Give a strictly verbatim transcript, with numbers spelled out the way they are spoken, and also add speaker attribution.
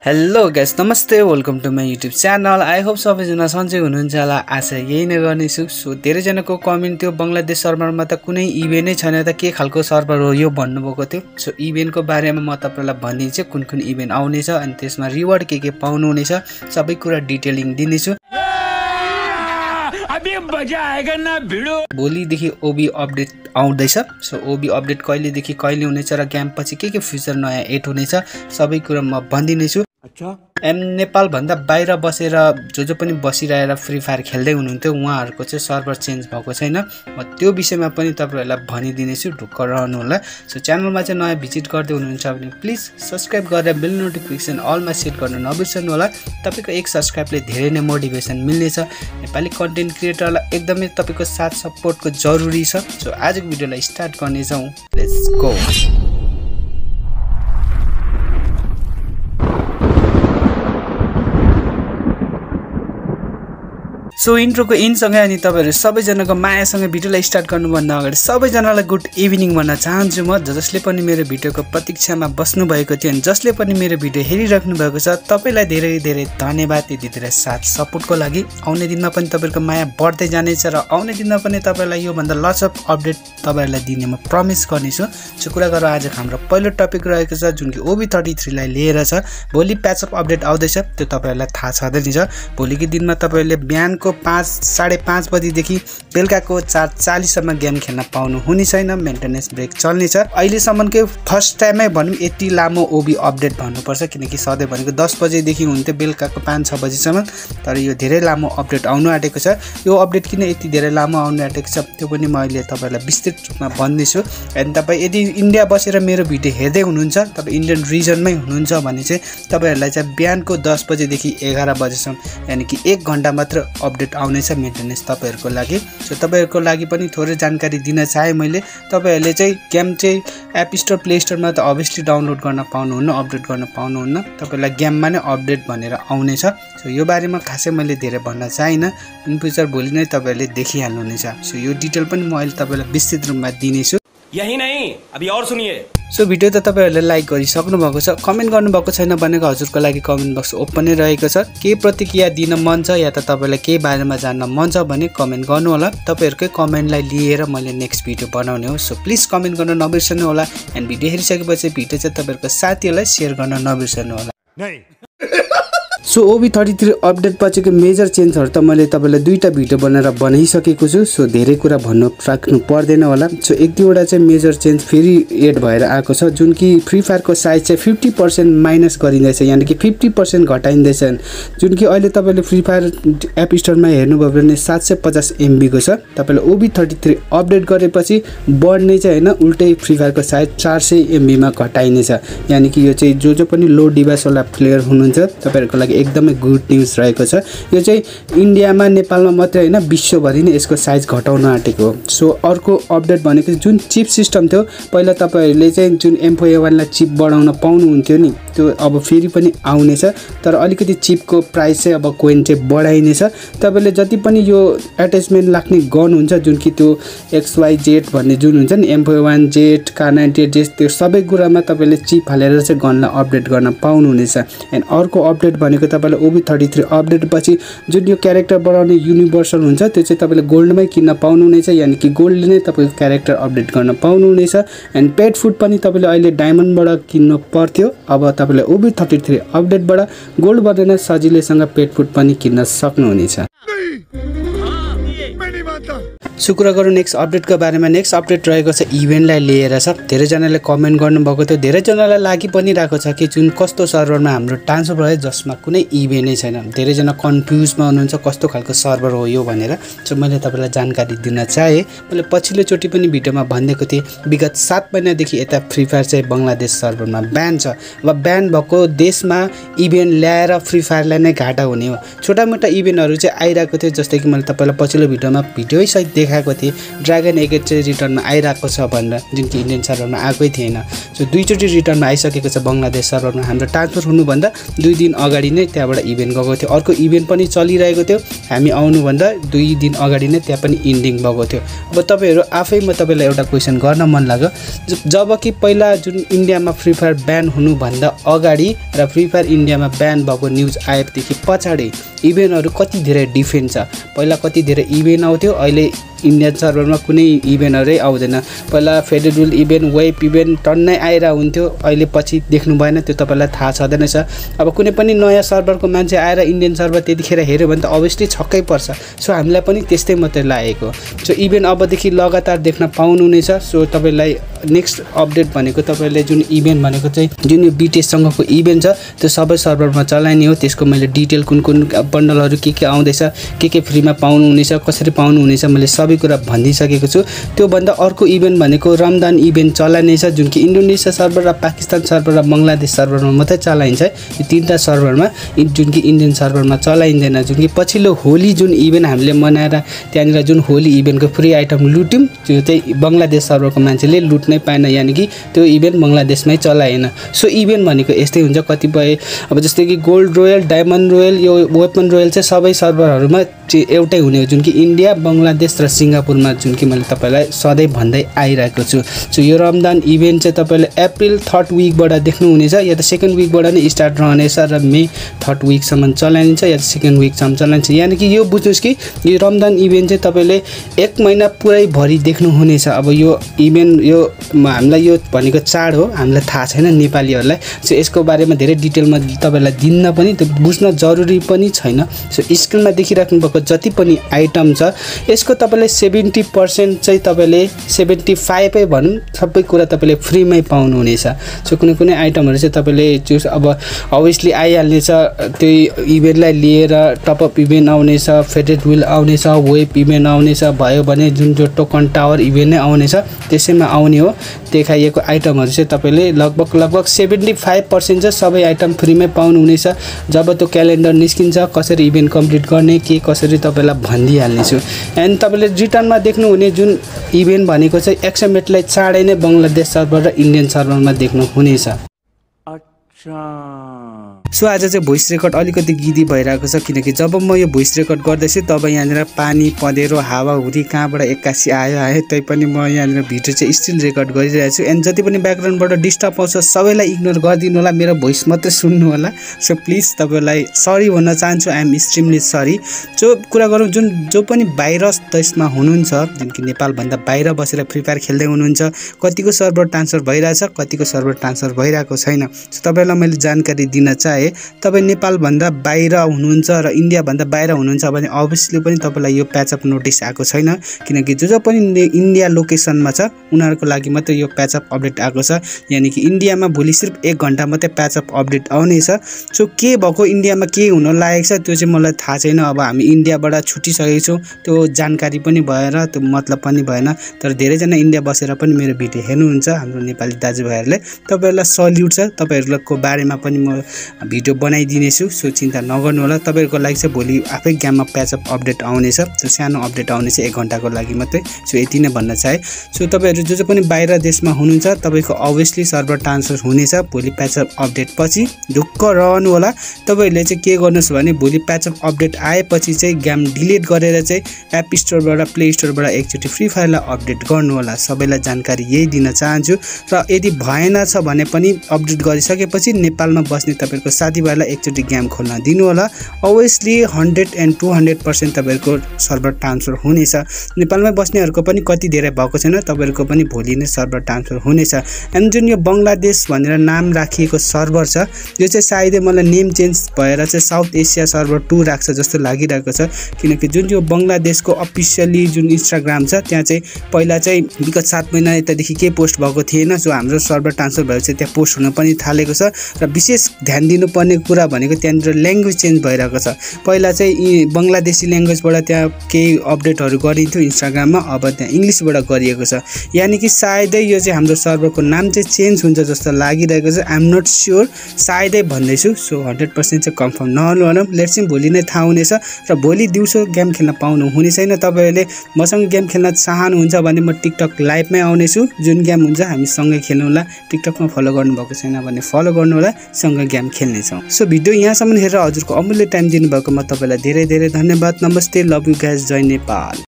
Speaker 1: Hello guys, नमस्ते, welcome to my YouTube channel. I hope सबैजना सन्चै हुनुहुन्छ होला, आशा यही नै गर्नेछु। सो धेरैजनाको कमेन्ट थियो बङ्गलादेश सर्भरमा त कुनै इभेन्टै छैन त के खालको सर्भर हो यो भन्नुभएको थियो। सो इभेन्टको बारेमा म तपाईँलाई भनिदिन्छु कुन कुन इभेन्ट आउनेछ अनि त्यसमा रिवार्ड के के पाउनुहुनेछ, सबै कुरा डिटेलिङ दिनेछु। भोलिदेखि ओबी अपडेट आउँदैछ। सो ओबी अपडेट कहिलेदेखि कहिले हुनेछ र गेम पछि के के फ्युचर नयाँ एड हुनेछ सबै कुरा म भनिदिनेछु। अच्छा एम नेपाल भन्दा बाहिर बसेर जो जो पनि बसिरहेर फ्री फायर खेल्दै हुनुहुन्थ्यो उहाँहरूको चाहिँ सर्भर चेन्ज भएको छैन। म त्यो विषयमा पनि तपाईँहरूलाई भनिदिनेछु, ढुक्क रहनु होला। सो च्यानलमा चाहिँ नयाँ भिजिट गर्दै हुनुहुन्छ भने प्लिज सब्सक्राइब गरेर बेल नोटिफिकेसन अलमा सेट गर्न नबिर्सनु होला। तपाईँको एक सब्सक्राइबले धेरै नै मोटिभेसन मिल्नेछ। नेपाली कन्टेन्ट क्रिएटरलाई एकदमै तपाईँको साथ सपोर्टको जरुरी छ। सो आजको भिडियोलाई स्टार्ट गर्नेछौँ, लेट्स गो। सो इन्ट्रोको इनसँगै अनि तपाईँहरू सबैजनाको मायासँग भिडियोलाई स्टार्ट गर्नुभन्दा अगाडि सबैजनालाई गुड इभिनिङ भन्न चाहन्छु म। जसले पनि मेरो भिडियोको प्रतीक्षामा बस्नुभएको थियो अनि जसले पनि मेरो भिडियो हेरिराख्नु भएको छ तपाईँलाई धेरै धेरै धन्यवाद यति धेरै साथ सपोर्टको लागि। आउने दिनमा पनि तपाईँहरूको माया बढ्दै जानेछ र आउने दिनमा पनि तपाईँलाई योभन्दा लट्स अफ अपडेट तपाईँहरूलाई दिने म प्रमिस गर्नेछु। सो कुरा गरौँ आज हाम्रो पहिलो टपिक रहेको छ जुन कि ओबी थर्टी थ्रीलाई लिएर छ। भोलि प्याचअप अपडेट आउँदैछ, त्यो तपाईँहरूलाई थाहा छँदै नै छ। भोलिको दिनमा तपाईँहरूले बिहानको पाँच साढे पाँच बजीदेखि बेलुकाको चार चालिससम्म गेम खेल्न पाउनु हुने छैन, मेन्टेनेन्स ब्रेक चल्नेछ। अहिलेसम्मकै फर्स्ट टाइमै भनौँ यति लामो ओबी अपडेट भन्नुपर्छ, किनकि सधैँ भनेको दस बजेदेखि हुन्थ्यो बेलुकाको पाँच छ बजीसम्म, तर यो धेरै लामो अपडेट आउनु आँटेको छ। यो अपडेट किन यति धेरै लामो आउनु आँटेको छ त्यो पनि म अहिले तपाईँलाई विस्तृत रूपमा भन्दैछु। अनि तपाईँ यदि इन्डिया बसेर मेरो भिडियो हेर्दै हुनुहुन्छ, तपाईँ इन्डियन रिजनमै हुनुहुन्छ भने चाहिँ तपाईँहरूलाई चाहिँ बिहानको दस बजेदेखि एघार बजेसम्म यानि कि एक घन्टा मात्र अपडेट आउनेछ मेन्टेनेन्स तपाईँहरूको लागि। सो तपाईँहरूको लागि पनि थोरै जानकारी दिन चाहे मैले। तपाईँहरूले चाहिँ गेम चाहिँ एप स्टोर प्ले स्टोरमा त अभियसली डाउनलोड गर्न पाउनुहुन्न, अपडेट गर्न पाउनुहुन्न, तपाईँलाई गेममा नै अपडेट भनेर आउनेछ। सो यो बारेमा खासै मैले धेरै भन्न चाहिनँ, इन फ्युचर भोलि नै तपाईँहरूले देखिहाल्नुहुनेछ। सो यो डिटेल पनि म अहिले तपाईँलाई विस्तृत रूपमा दिनेछु।
Speaker 2: यही नहीं अभी और सुनिए।
Speaker 1: सो भिडियो त तपाईँहरूले लाइक गरिसक्नु भएको छ, कमेन्ट गर्नुभएको छैन भनेको हजुरको लागि कमेन्ट बक्स ओपन नै रहेको छ। के प्रतिक्रिया दिन मन छ या त तपाईँलाई केही बारेमा जान्न मन छ भने कमेन्ट गर्नु होला। तपाईँहरूकै कमेन्टलाई लिएर मैले नेक्स्ट भिडियो बनाउने हो। सो प्लिज कमेन्ट गर्न नबिर्सनु होला। एन्ड भिडियो हेरिसकेपछि भिडियो चाहिँ तपाईँहरूको साथीहरूलाई सेयर गर्न नबिर्सनु होला। So OB thirty three update पछिको मेजर चेन्जहरू त मैले तपाईँलाई दुईवटा भिडियो बनाएर बनाइसकेको छु। सो धेरै कुरा भन्नु राख्नु पर्दैन होला। सो एक दुईवटा चाहिँ मेजर चेन्ज फेरि एड भएर आएको छ, जुन कि फ्री फायरको साइज चाहिँ फिफ्टी पर्सेन्ट माइनस गरिँदैछ, यानि कि फिफ्टी पर्सेन्ट घटाइँदैछ। जुन कि अहिले तपाईँले फ्री फायर एप स्टोरमा हेर्नुभयो भने सात सय पचास एमबीको छ। तपाईँले ओबी थर्टी थ्री अपडेट गरेपछि बढ्ने चाहिँ होइन, उल्टै फ्री फायरको साइज चार सय एमबीमा घटाइनेछ। यानि कि यो चाहिँ जो जो पनि लो डिभाइसवाला प्लेयर हुनुहुन्छ तपाईँहरूको लागि एकदमै गुड न्युज रहेको छ। यो चाहिँ इन्डियामा नेपालमा मात्रै होइन विश्वभरि नै यसको साइज घटाउन आँटेको हो। सो अर्को अपडेट भनेको जुन चिप सिस्टम थियो पहिला तपाईँहरूले चाहिँ जुन एम फोर ए वानलाई चिप बढाउन पाउनुहुन्थ्यो नि, त्यो अब फेरि पनि आउनेछ, तर अलिकति चिपको प्राइस चाहिँ अब कोइन चाहिँ बढाइनेछ। तपाईँले जति पनि यो एट्याचमेन्ट लाग्ने गन हुन्छ जुन कि त्यो एक्स वाई जेड भन्ने जुन हुन्छ नि, M four A one Z car ninety eight Z, त्यो सबै कुरामा तपाईँले चिप हालेर चाहिँ गनलाई अपडेट गर्न पाउनुहुनेछ। एन्ड अर्को अपडेट भनेको तपाईँले ओबी थर्टी थ्री अपडेट पछि जुन यो क्यारेक्टर बनाउने युनिभर्सल हुन्छ त्यो चाहिँ तपाईँले गोल्डमै किन्न पाउनुहुनेछ, यानि कि गोल्डले नै तपाईँको क्यारेक्टर अपडेट गर्न पाउनुहुनेछ। एन्ड पेट फुड पनि तपाईँले अहिले डायमन्डबाट किन्नु पर्थ्यो, अब तपाईँले ओबी थर्टी थ्री अपडेटबाट गोल्ड बनेर सजिलैसँग पेट फुड पनि किन्न सक्नुहुनेछ। सो कुरा गरौँ नेक्स्ट अपडेटको बारेमा। नेक्स्ट अपडेट रहेको छ इभेन्टलाई लिएर छ। धेरैजनाले कमेन्ट गर्नुभएको थियो, धेरैजनालाई लागि पनि रहेको छ कि जुन कस्तो सर्भरमा हाम्रो ट्रान्सफर भयो जसमा कुनै इभेन्टै छैन। धेरैजना कन्फ्युजमा हुनुहुन्छ कस्तो खालको सर्भर हो यो भनेर। सो मैले तपाईँलाई जानकारी दिन चाहेँ। मैले पछिल्लोचोटि पनि भिडियोमा भनिदिएको थिएँ विगत सात महिनादेखि यता फ्री फायर चाहिँ बङ्गलादेश सर्भरमा ब्यान छ। अब ब्यान भएको देशमा इभेन्ट ल्याएर फ्री फायरलाई नै घाटा हुने हो। छोटा मोटा इभेन्टहरू चाहिँ आइरहेको थियो, जस्तै कि मैले तपाईँलाई पछिल्लो भिडियोमा भिडियोसहित देखाएको थिएँ ड्रागन एगेट चाहिँ रिटर्नमा आइरहेको छ भनेर, जुन कि इन्डियन सर्भरमा आएकै थिएन। सो दुईचोटि रिटर्नमा आइसकेको छ बङ्गलादेश सर्भरमा। हाम्रो ट्रान्सफर हुनुभन्दा दुई दिन अगाडि नै त्यहाँबाट इभेन्ट गएको थियो। अर्को इभेन्ट पनि चलिरहेको थियो, हामी आउनुभन्दा दुई दिन अगाडि नै त्यहाँ पनि इन्डिङ भएको थियो। अब तपाईँहरू आफै म तपाईँलाई एउटा क्वेसन गर्न मन लाग्यो, जब कि पहिला जुन इन्डियामा फ्री फायर ब्यान हुनुभन्दा अगाडि र फ्री फायर इन्डियामा ब्यान भएको न्युज आएदेखि पछाडि इभेन्टहरू कति धेरै डिफ्रेन्ट छ। पहिला कति धेरै इभेन्ट आउँथ्यो, अहिले इन्डियन सर्भरमा कुनै इभेन्टहरै आउँदैन। पहिला फेडरल इभेन्ट, वेब इभेन्ट टन्नै आएर हुन्थ्यो, अहिले पछि देख्नु भएन, त्यो तपाईँलाई थाहा छँदैन छ। अब कुनै पनि नयाँ सर्भरको मान्छे आएर इन्डियन सर्भर त्यतिखेर हेऱ्यो भने त अभियसली छक्कै पर्छ। सो हामीलाई पनि त्यस्तै मात्रै लागेको। सो इभेन्ट अबदेखि लगातार देख्न पाउनुहुनेछ। सो तपाईँलाई नेक्स्ट अपडेट भनेको तपाईँले जुन इभेन्ट भनेको चाहिँ जुन यो बिटिएससँगको इभेन्ट छ त्यो सबै सर्भरमा चलाइने हो। त्यसको मैले डिटेल कुन कुन बन्डलहरू के के आउँदैछ, के के फ्रीमा पाउनुहुनेछ, कसरी पाउनुहुनेछ मैले सबै कुरा भनिसकेको छु। त्योभन्दा अर्को इभेन्ट भनेको रमजान इभेन्ट चलाइनेछ, जुन कि इन्डोनेसिया सर्भर र पाकिस्तान सर्भर र बङ्गलादेश सर्भरमा मात्रै चलाइन्छ। यो तिनवटा सर्भरमा, जुन कि इन्डियन सर्भरमा चलाइँदैन। जुन कि पछिल्लो होली जुन इभेन्ट हामीले मनाएर त्यहाँनिर जुन होली इभेन्टको फ्री आइटम लुट्यौँ, त्यो चाहिँ बङ्गलादेश सर्भरको मान्छेले लुट्नै पाएन, यानि कि त्यो इभेन्ट बङ्गलादेशमै चलाएन। सो इभेन्ट भनेको यस्तै हुन्छ। कतिपय अब जस्तै कि गोल्ड रोयल, डायमन्ड रोयल, यो वेपन रोयल चाहिँ सबै सर्भरहरूमा एउटै हुने हो, जुन कि इन्डिया, बङ्गलादेश र सिङ्गापुरमा, जुन कि मैले तपाईँलाई सधैँ भन्दै आइरहेको छु। सो यो रमजान इभेन्ट चाहिँ तपाईँले अप्रिल थर्ड विकबाट देख्नुहुनेछ, या त सेकेन्ड विकबाट नै स्टार्ट रहनेछ र मे थर्ड विकसम्म चलाइन्छ, या त सेकेन्ड विकसम्म चलाइन्छ। यानि कि यो बुझ्नुहोस् कि यो रमजान इभेन्ट चाहिँ तपाईँले एक महिना पुरै भरि देख्नुहुनेछ। अब यो इभेन्ट यो हामीलाई यो भनेको चाड हो, हामीलाई थाहा छैन नेपालीहरूलाई। सो यसको बारेमा धेरै डिटेलमा तपाईँलाई दिन्न पनि, त्यो बुझ्न जरुरी पनि छैन। सो स्क्रिनमा देखिराख्नु भएको जति पनि आइटम छ यसको तपाईँले सेभेन्टी पर्सेन्ट चाहिँ तपाईँले सेभेन्टी फाइभै भनौँ सबै कुरा तपाईँले फ्रीमै पाउनुहुनेछ। सो कुनै कुनै आइटमहरू चाहिँ तपाईँले चुज अब अभियसली आइहाल्नेछ, त्यो इभेन्टलाई लिएर टपअप इभेन्ट आउनेछ, फेडेड विल आउनेछ, वेब इभेन्ट आउनेछ, भयो भने जुन जो टोकन टावर इभेन्ट नै आउनेछ त्यसैमा आउने हो। देखाइएको आइटमहरू चाहिँ तपाईँले लगभग लगभग सेभेन्टी फाइभ पर्सेन्ट चाहिँ सबै आइटम फ्रीमै पाउनुहुनेछ। जब त्यो क्यालेन्डर निस्किन्छ कसरी इभेन्ट कम्प्लिट गर्ने के कसरी तपाईँलाई भनिदिइहाल्नेछु। एन्ड तपाईँले रिटर्नमा देख्नुहुने जुन इभेन्ट भनेको चाहिँ एक्सएमएटलाई चाँडै नै बङ्गलादेश सर्भर र इन्डियन सर्भरमा देख्नुहुनेछ। सो आज चाहिँ भोइस रेकर्ड अलिकति गिदी भइरहेको छ, किनकि जब म यो भोइस रेकर्ड गर्दैछु तब यहाँनिर पानी पँधेरो हावाहुरी कहाँबाट एक्कासी आयो आयो, तै पनि म यहाँनिर भिडियो चाहिँ स्टिल रेकर्ड गरिरहेको छु। एन्ड जति पनि ब्याकग्राउन्डबाट डिस्टर्ब आउँछ सबैलाई इग्नोर गरिदिनु होला, मेरो भोइस मात्रै सुन्नु होला। सो प्लिज तपाईँलाई सरी भन्न चाहन्छु, आइ एम एक्सट्रिमली सरी। जो कुरा गरौँ जुन जो पनि बाहिर देशमा हुनुहुन्छ, जुन कि नेपालभन्दा बाहिर बसेर फ्री फायर खेल्दै हुनुहुन्छ, कतिको सर्भर ट्रान्सफर भइरहेछ, कतिको सर्भर ट्रान्सफर भइरहेको छैन। सो तपाईँलाई मैले जानकारी दिन चाहे तपाईँ नेपालभन्दा बाहिर हुनुहुन्छ र इन्डियाभन्दा बाहिर हुनुहुन्छ भने अभियसली पनि तपाईँलाई यो प्याचअप नोटिस आएको छैन, किनकि जो जो पनि इन्डिया लोकेसनमा छ उनीहरूको लागि मात्रै यो प्याचअप अपडेट आएको छ। यानि कि इन्डियामा भोलि सिर्फ एक घन्टा मात्रै प्याचअप अपडेट आउनेछ। सो के भएको इन्डियामा के हुन लागेको छ त्यो चाहिँ मलाई थाहा छैन। अब हामी इन्डियाबाट छुटिसकेको छौँ, त्यो जानकारी पनि भएर त्यो मतलब पनि भएन। तर धेरैजना इन्डिया बसेर पनि मेरो भिडियो हेर्नुहुन्छ, हाम्रो नेपाली दाजुभाइहरूले, तपाईँहरूलाई सल्युट छ। तपाईँहरूको बारेमा पनि म भिडियो बनाइदिनेछु, सो चिन्ता नगर्नु होला। तपाईँहरूको लागि चाहिँ भोलि आफै गेममा प्याचअप अपडेट आउनेछ, त्यो सानो अपडेट आउनेछ एक घन्टाको लागि मात्रै। सो यति नै भन्न चाहे। सो तपाईँहरू जो जो पनि बाहिर देशमा हुनुहुन्छ तपाईँको अभियसली सर्भर ट्रान्सफर हुनेछ भोलि प्याचअप अपडेट पछि, ढुक्क रहनु होला। तपाईँहरूले चाहिँ के गर्नुहोस् भने भोलि प्याचअप अपडेट आएपछि चाहिँ गेम डिलिट गरेर चाहिँ एप स्टोरबाट प्ले स्टोरबाट एकचोटि फ्री फायरलाई अपडेट गर्नु होला। सबैलाई जानकारी यही दिन चाहन्छु। र यदि भएन छ भने पनि अपडेट गरिसकेपछि नेपालमा बस्ने तपाईँहरूको साथीभाइलाई एकचोटि गेम खोल्न दिनु होला। Obviously hundred and two hundred percent तपाईँहरूको सर्भर ट्रान्सफर हुनेछ। नेपालमै बस्नेहरूको पनि कति धेरै भएको छैन, तपाईँहरूको पनि भोलि नै सर्भर ट्रान्सफर हुनेछ। एन्ड जुन यो बङ्गलादेश भनेर नाम राखिएको सर्भर छ यो चाहिँ सायदै मलाई नेम चेन्ज भएर चाहिँ साउथ एसिया सर्भर टू राख्छ जस्तो लागिरहेको छ, किनकि जुन यो बङ्गलादेशको अफिसियली जुन इन्स्टाग्राम छ त्यहाँ चाहिँ पहिला चाहिँ विगत सात महिना यतादेखि केही पोस्ट भएको थिएन। सो हाम्रो सर्भर ट्रान्सफर भएपछि त्यहाँ पोस्ट हुन पनि थालेको छ। र विशेष ध्यान दिनु बुझ्नुपर्ने कुरा भनेको त्यहाँनिर ल्याङ्ग्वेज चेन्ज भइरहेको छ। पहिला चाहिँ यी बङ्गलादेशी ल्याङ्ग्वेजबाट त्यहाँ केही अपडेटहरू गरिन्थ्यो इन्स्टाग्राममा, अब त्यहाँ इङ्ग्लिसबाट गरिएको छ। यानि कि सायदै यो चाहिँ हाम्रो सर्भरको नाम चाहिँ चेन्ज हुन्छ जस्तो लागिरहेको छ। आइएम नट स्योर, सायदै भन्दैछु। सो हन्ड्रेड पर्सेन्ट चाहिँ कन्फर्म नहुनु, लेट्स सी भोलि नै थाहा हुनेछ। र भोलि दिउँसो गेम खेल्न पाउनु हुने छैन। तपाईँहरूले मसँग गेम खेल्न चाहनुहुन्छ भने म टिकटक लाइभमै आउनेछु। जुन गेम हुन्छ हामी सँगै खेल्नुहोला। टिकटकमा फलो गर्नुभएको छैन भने फलो गर्नुहोला, सँगै गेम खेल्नेछौँ। सो भिडियो यहाँसम्म हेरेर हजुरको अमूल्य टाइम दिनुभएकोमा तपाईँलाई धेरै धेरै धन्यवाद। नमस्ते, लभ यु गाइज, जय नेपाल।